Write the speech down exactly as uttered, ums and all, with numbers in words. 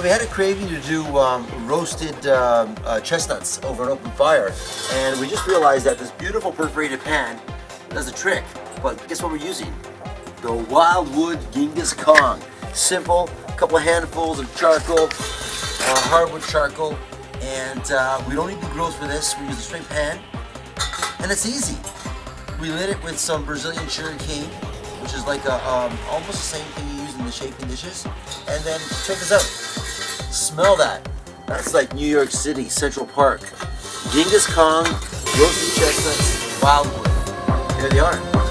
we had a craving to do um, roasted um, uh, chestnuts over an open fire, and we just realized that this beautiful perforated pan does the trick. But guess what we're using? The Wildwood Gengas Kahn. Simple, a couple of handfuls of charcoal, uh, hardwood charcoal, and uh, we don't need the grills for this. We use a straight pan, and it's easy. We lit it with some Brazilian sugar cane, which is like a um, almost the same thing you use in the chafing dishes. And then check this out. Smell that. That's like New York City, Central Park. Gengas Kahn, roasted chestnuts, Wildwood. Here they are.